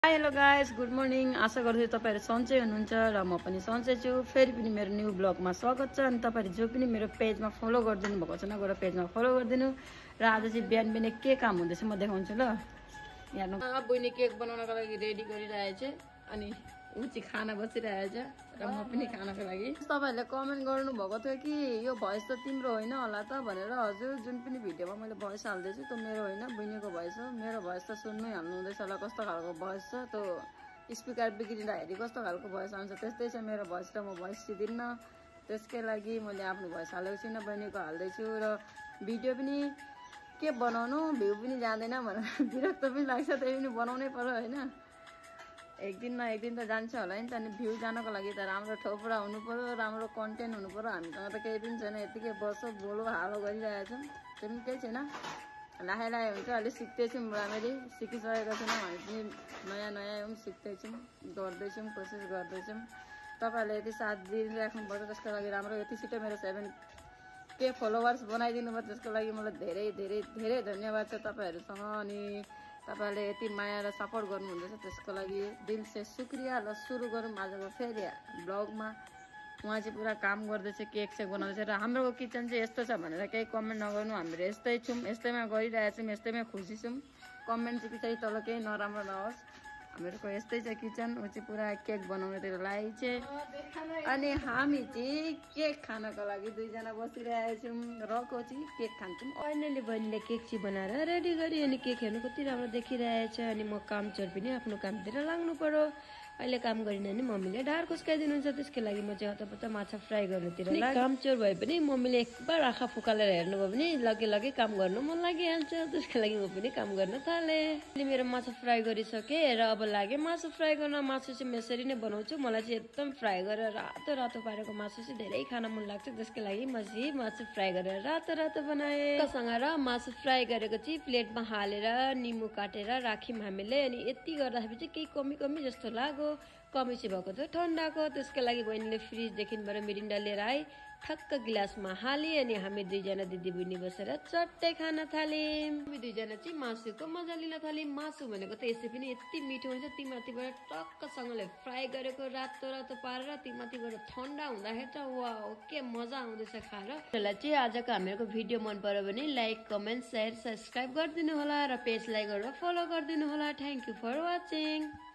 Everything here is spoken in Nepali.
High hello guys good morning. आशा गर्छु तपाईहरु सन्चै हुनुहुन्छ र म पनि सन्चै छु। फेरि पनि मेरो न्यू ब्लगमा स्वागत छ। अनि तपाईहरु जो पनि मेरो पेजमा फलो गर्दिनु भएको छैन गएर पेजमा फलो गरिदिनु। र आज चाहिँ बिहान बिहान के काम हुँदैछ म देखाउँछु ल। हेर्नु बहिनी केक बनाउनको लागि रेडी गरिरहेछ अनि उ चाहिँ खाना बसिरहेछ र म पनि खानको लागि। तपाईहरुले कमेन्ट गर्नु भएको थियो कि यो भोइस त तिम्रो होइन होला त भनेर। हजुर जुन पनि भिडियोमा मैले भोइस हाल्दै छु त्यो मेरो होइन बहिनीको भोइस हो। मेरो भोइस त सुन्नै हाल्नु हुँदैछ होला कस्तो खालको भोइस छ। त्यो स्पिकर बिग्रिँदाखेरि कस्तो खालको भोइस आउँछ त्यस्तै छ मेरो भोइस र म भोइस दिन्न। त्यसकै लागि मैले आफ्नो भोइस हालेको छैन बहिनीको हाल्दै छु। र भिडियो पनि के बनाउनु भ्यू पनि जाँदैन भनेर विरक्त पनि लाग्छ त्यही पनि बनाउनै पर्यो हैन। एक दिन न एक दिन त जान्छ होला नि त। अनि भ्यू जानको लागि त राम्रो ठोपरा हुनु पर्यो राम्रो कन्टेन्ट हुनु पर्यो। हामीसँग त केही पनि छैन यतिकै बसो बोलो हालो गरिरहेछौँ त्यो पनि केही छैन। लाहे लाहे हुन्छ अहिले सिक्दैछौँ राम्ररी सिकिसकेका छैनौँ हामी पनि नयाँ नयाँ पनि सिक्दैछौँ गर्दैछौँ कोसिस गर्दैछौँ। तपाईँहरूले यति साथ दिइराख्नुपर्छ त्यसको लागि राम्रो। यति छिटो मेरो 7K फलोवर्स बनाइदिनु भयो त्यसको लागि मलाई धेरै धेरै धेरै धन्यवाद छ तपाईँहरूसँग। अनि तपाईहरुले यति माया र सपोर्ट गर्नुहुँदैछ त्यसको लागि दिल से शुक्रिया। ल सुरु गरौँ आजको फेरि ब्लगमा। उहाँ चाहिँ पुरा काम गर्दैछ केक सेक बनाउँदैछ र हाम्रो किचन चाहिँ यस्तो छ भनेर केही कमेन्ट नगर्नु। हाम्रो यस्तै छौँ यस्तैमा गरिरहेछौँ यस्तैमा खुसी छौँ। कमेन्ट चाहिँ पछाडि तल केही नराम्रो नहोस्। हामीहरूको यस्तै छ किचन। ऊ चाहिँ पुरा केक बनाउनेतिर लागेको छ। अनि हामी चाहिँ केक खानको लागि दुईजना बसिरहेछौँ र को चाहिँ केक खान्छौँ। फाइनली बहिनीले केक चाहिँ बनाएर रेडी गरी अनि केक हेर्नु कति राम्रो देखिरहेछ। अनि म काम चोर पनि आफ्नो कामतिर लाग्नु पर्यो। अहिले काम गरिन नि मम्मीले ढाड खुस्काइदिनुहुन्छ त्यसको लागि म चाहिँ हतपत माछा फ्राई गर्नुतिर काम चोर भए पनि मम्मीले एकबार आँखा फुकालेर हेर्नुभयो भने लगे लगे काम गर्नु मन लागिहाल्छ। त्यसको लागि म पनि काम गर्न थालेँ। अहिले मेरो माछा फ्राई गरिसकेँ र अब लाग्यो मासु फ्राई गर्न। मासु चाहिँ म यसरी नै बनाउँछु। मलाई चाहिँ एकदम फ्राई गरेर रातो रातो पारेको मासु चाहिँ धेरै खान मन लाग्छ। त्यसको लागि म चाहिँ मासु फ्राई गरेर रातो रातो बनाएँ। सँग र मासु फ्राई गरेको चाहिँ प्लेटमा हालेर निम्बु काटेर राख्यौँ हामीले। अनि यति गर्दाखेरि चाहिँ केही कमी कमी जस्तो लाग्यो। कमी चाहिँ भएको थियो ठन्डाको। त्यसको लागि बहिनीले फ्रिजदेखिबाट मिरिन्डा लिएर आए ठक्क गिलासमा हालेँ। अनि हामी दुईजना दिदी बहिनी बसेर चट्टै खान थाल्यौँ। हामी दुईजना चाहिँ मासुको मजा लिन थाल्यौँ। मासु भनेको त यसै पनि यति मिठो हुन्छ। तीमाथिबाट टक्कसँगले फ्राई गरेको रातो रातो पारेर तीमाथिबाट ठन्डा हुँदाखेरि त वाउ के मजा आउँदैछ खाएर। त्यसलाई चाहिँ आजको हामीहरूको भिडियो मन पर्यो भने लाइक कमेन्ट सेयर सब्सक्राइब गरिदिनु होला र पेजलाई गएर फलो गरिदिनु होला। Thank you for watching.